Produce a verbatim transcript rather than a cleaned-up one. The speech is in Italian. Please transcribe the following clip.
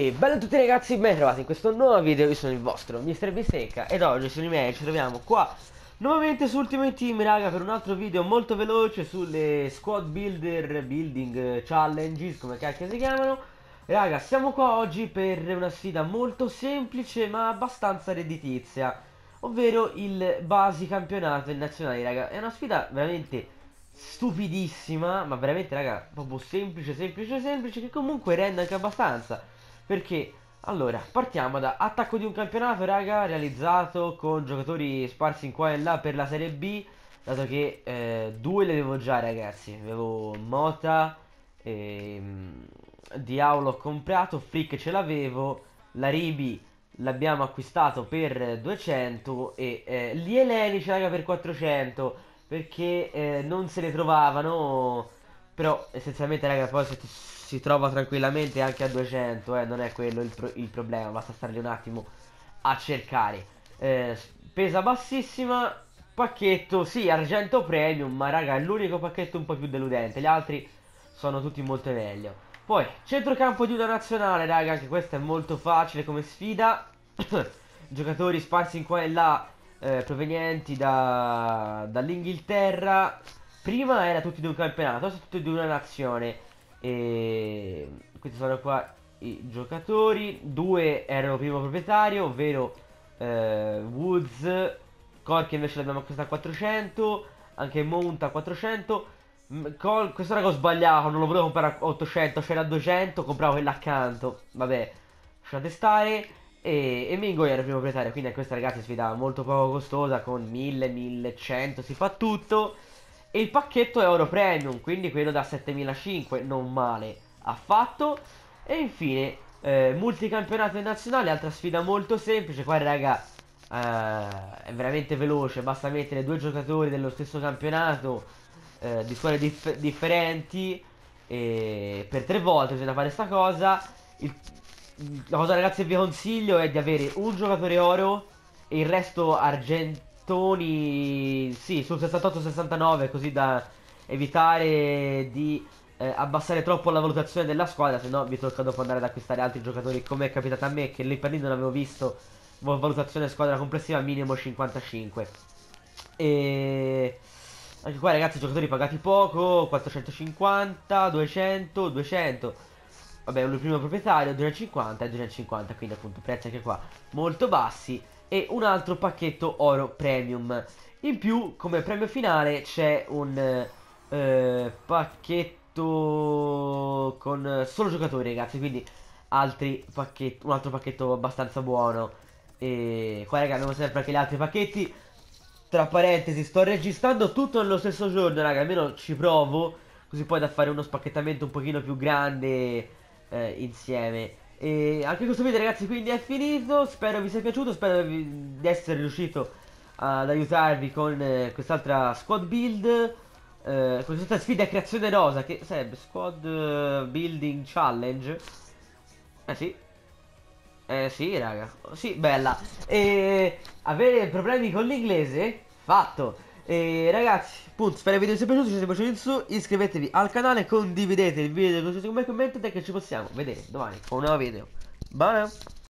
E bella a tutti ragazzi, ben trovati in questo nuovo video. Io sono il vostro mister Bistecca ed oggi sono i miei, ci troviamo qua nuovamente su Ultimate Team, raga, per un altro video molto veloce sulle squad builder, building challenges, come cacchio si chiamano. Raga, siamo qua oggi per una sfida molto semplice ma abbastanza redditizia, ovvero il Basi campionato nazionale, raga. È una sfida veramente stupidissima, ma veramente, raga, proprio semplice, semplice, semplice, che comunque rende anche abbastanza. Perché, allora, partiamo da attacco di un campionato, raga, realizzato con giocatori sparsi in qua e là per la Serie B, dato che eh, due le avevo già, ragazzi. Avevo Mota, e, Diao l'ho comprato, Flick ce l'avevo, la Ribi l'abbiamo acquistato per duecento e eh, gli Elenici, raga, per quattrocento, perché eh, non se ne trovavano. Però essenzialmente, raga, poi si, si trova tranquillamente anche a duecento, eh, non è quello il, pro- il problema, basta starli un attimo a cercare. Eh, pesa bassissima, pacchetto, sì, argento premium, ma raga è l'unico pacchetto un po' più deludente, gli altri sono tutti molto meglio. Poi, centrocampo di una nazionale, raga, anche questo è molto facile come sfida. Giocatori sparsi in qua e là, eh, provenienti da, dall'Inghilterra. Prima era tutti di un campionato, adesso tutti di una nazione. E questi sono qua i giocatori. Due erano primo proprietario, ovvero eh, Woods. Cork invece l'abbiamo acquistato a quattrocento. Anche Mount a quattrocento. Mm, Col, questa raga ho sbagliato, non lo volevo comprare a ottocento, c'era a duecento, compravo quello accanto. Vabbè, lasciate stare. E, e Mingo era il primo proprietario, quindi a questa ragazzi sfida molto poco costosa, con mille, millecento si fa tutto. E il pacchetto è oro premium, quindi quello da settemilacinquecento, non male affatto. E infine, eh, multicampionato nazionale, altra sfida molto semplice. Qua raga, eh, è veramente veloce, basta mettere due giocatori dello stesso campionato, eh, di squadre dif- differenti, e per tre volte bisogna fare sta cosa. Il- la cosa, ragazzi, che vi consiglio è di avere un giocatore oro e il resto argentoni, sì, sul sessantotto sessantanove, così da evitare di eh, abbassare troppo la valutazione della squadra, se no vi tocca dopo andare ad acquistare altri giocatori, come è capitato a me, che lì per lì non avevo visto valutazione squadra complessiva minimo cinquantacinque. E anche qua, ragazzi, giocatori pagati poco, quattrocentocinquanta, duecento, duecento. Vabbè, il primo proprietario, duecentocinquanta e duecentocinquanta, quindi appunto prezzi anche qua molto bassi. E un altro pacchetto oro premium. In più, come premio finale, c'è un eh, pacchetto con solo giocatori, ragazzi, quindi altri pacchetti, un altro pacchetto abbastanza buono. E qua, raga, abbiamo sempre anche gli altri pacchetti. Tra parentesi, sto registrando tutto nello stesso giorno, raga, almeno ci provo, così poi da fare uno spacchettamento un pochino più grande eh, insieme. E anche questo video, ragazzi, quindi è finito. Spero vi sia piaciuto, spero vi- di essere riuscito ad aiutarvi con eh, quest'altra squad build, eh, quest'altra sfida a creazione rosa, che sarebbe squad eh, building challenge. Eh sì. Eh sì, raga. Sì, bella. E avere problemi con l'inglese? Fatto. E ragazzi, appunto, spero che il video sia piaciuto. Se siete piaciuto in su, iscrivetevi al canale, condividete il video, così come commentate che ci possiamo vedere domani con un nuovo video. Bye.